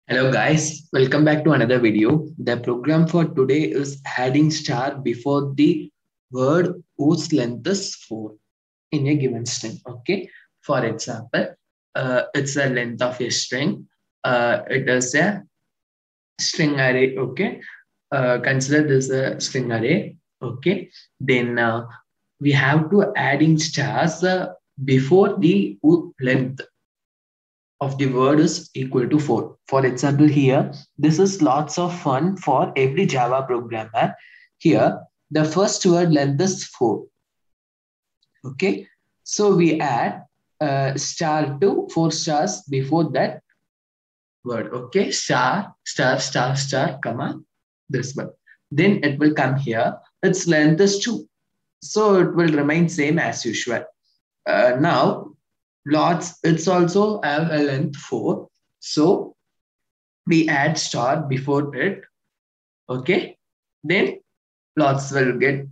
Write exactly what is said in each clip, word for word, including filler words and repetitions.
Hello guys, welcome back to another video. The program for today is adding star before the word whose length is four in a given string. Okay, for example, uh, it's the length of a string. Uh, it is a string array. Okay, uh, consider this a string array. Okay, then uh, we have to adding stars uh, before the length of the word is equal to four. For example, here, this is lots of fun for every Java programmer. Here, the first word length is four. Okay, so we add uh, star to four stars before that word. Okay, star, star, star, star, comma, this one. Then it will come here. Its length is two. So it will remain same as usual. Uh, now, lots, it's also have a length four. So we add star before it. Okay. Then lots will get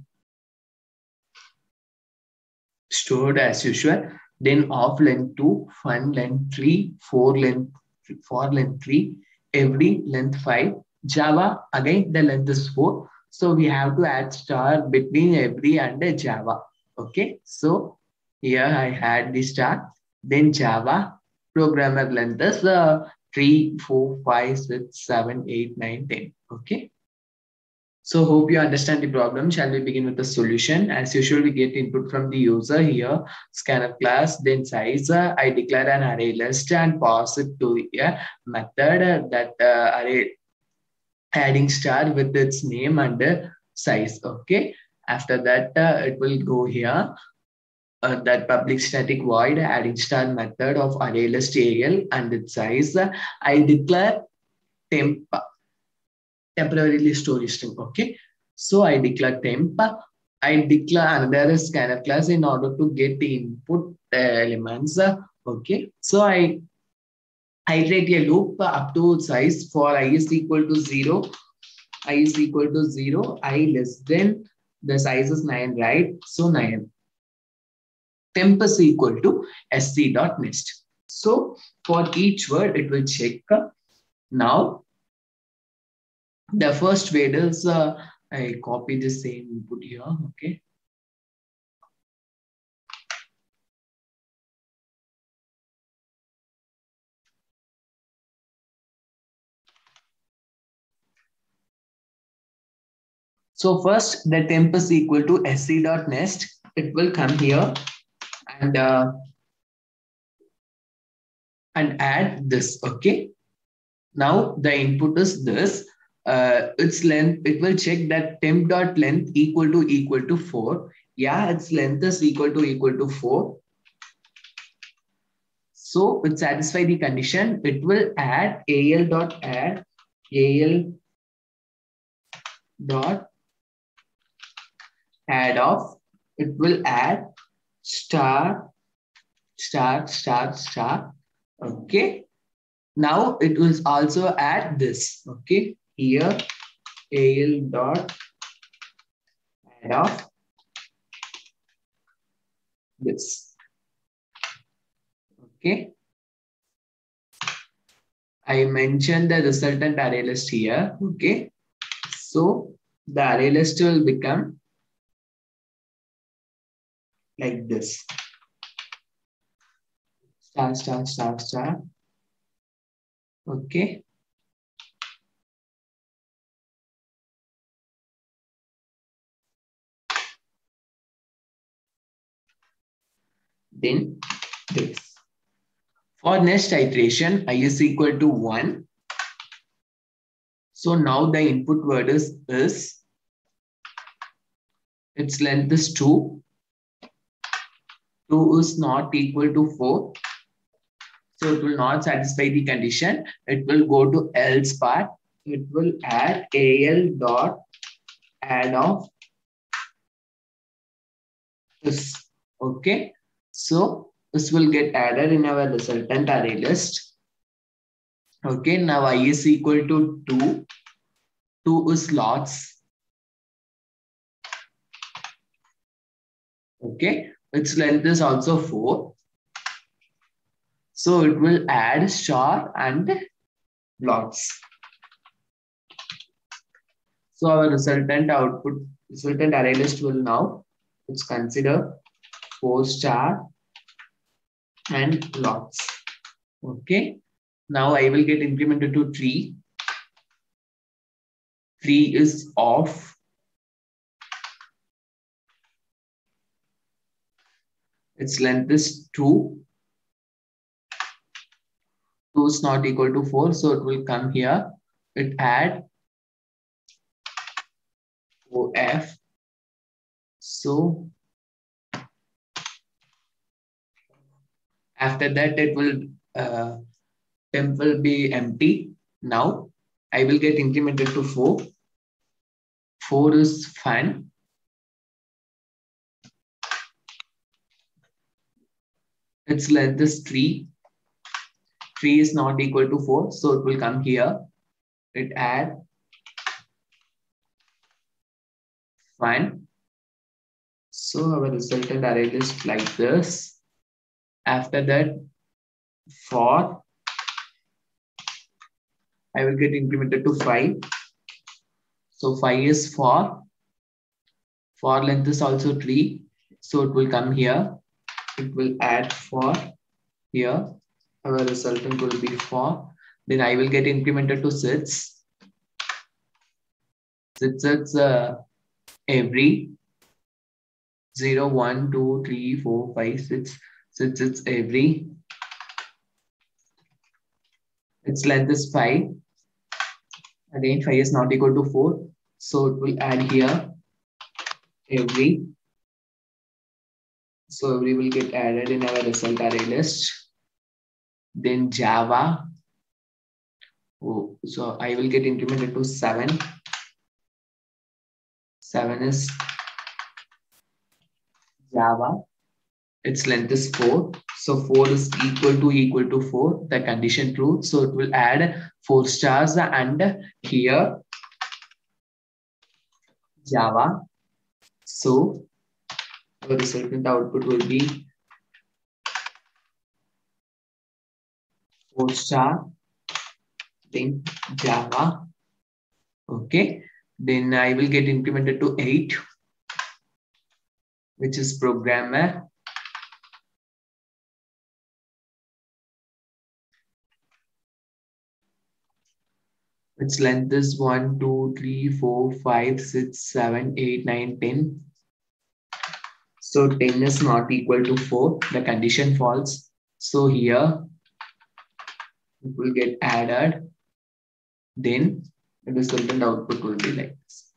stored as usual. Then of length two, fun length three, four length, for length three, every length five. Java, again, the length is four. So we have to add star between every and a Java. Okay. So here I had the star. Then Java programmer length is uh, three, four, five, six, seven, eight, nine, ten. Okay. So hope you understand the problem. Shall we begin with the solution? As usual, we get input from the user here, scanner class, then size. Uh, I declare an array list and pass it to a method uh, that uh, array adding star with its name and uh, size. Okay. After that, uh, it will go here. Uh, that public static void adding star method of array list A L and its size. Uh, I declare temp temporarily store string. Okay. So I declare temp. I declare another scanner class in order to get the input uh, elements. Okay. So I iterate a loop up to size for I is equal to zero. I is equal to zero. I less than the size is nine, right? So nine. Temp is equal to sc dot nest. So for each word, it will check. Now, the first word is, uh, I copy the same input here, okay. So first, the temp is equal to sc dot nest. It will come here and uh, and add this, okay. Now the input is this. Uh, its length, it will check that temp dot length equal to equal to four. Yeah, its length is equal to equal to four. So it satisfy the condition. It will add al dot add al dot add of. It will add star star star star. Okay. Now it will also add this. Okay. Here al dot add of this. Okay. I mentioned the resultant array list here. Okay. So the array list will become like this. Star, star, star, star. Okay. Then this. For next iteration, I is equal to one. So now the input word is, is its length is two. two is not equal to four. So it will not satisfy the condition. It will go to else part. It will add al dot add of this. Okay. So this will get added in our resultant array list. Okay. Now I is equal to two. two is lots. Okay. Its length is also four. So it will add star and lots. So our resultant output, resultant array list will now, let's consider four star and lots. Okay. Now I will get incremented to tree. Tree is off. Its length is two. two is not equal to four, so it will come here. It add O F. So after that, it will uh, temp will be empty. Now I will get incremented to four. four is fun. Its length is three. three is not equal to four, so it will come here. It add fun. So our resultant array list like this. After that, for I will get incremented to five. So five is for. For length is also three. So it will come here. It will add for here. Our resultant will be four. Then I will get incremented to six. Six is uh, every zero, one, two, three, four, five, six. Six is every. Its length is five. Again, five is not equal to four. So it will add here every. So every will get added in our result array list. Then Java. Oh, so I will get incremented to seven. seven is Java. Its length is four. So four is equal to equal to four. The condition true. So it will add four stars and here Java. So the resultant output will be four star, then Java. Okay. Then I will get incremented to eight, which is programmer. Its length is one, two, three, four, five, six, seven, eight, nine, ten. So ten is not equal to four. The condition false. So here it will get added. Then the resultant output will be like this.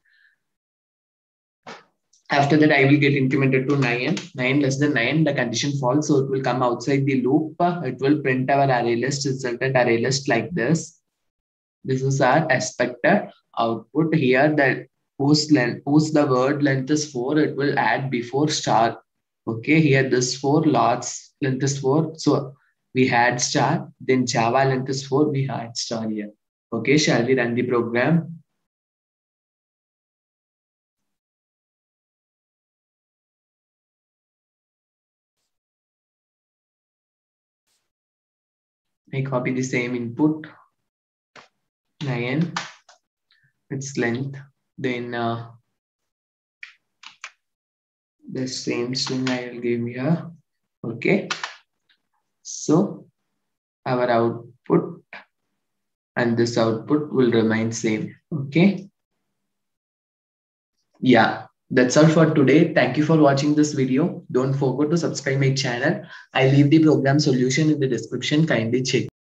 After that, I will get incremented to nine. nine less than nine, the condition false. So it will come outside the loop. It will print our array list, resultant array list like this. This is our expected output. Here that whose length, whose the word length is four, it will add before star. Okay, here this four, lots length is four. So we had star, then Java length is four, we had star here. Okay, shall we run the program? I copy the same input. nine, its length, then uh, the same string I will give here. Okay, so our output and this output will remain same. Okay, yeah, that's all for today. Thank you for watching this video. Don't forget to subscribe my channel. I leave the program solution in the description. Kindly check.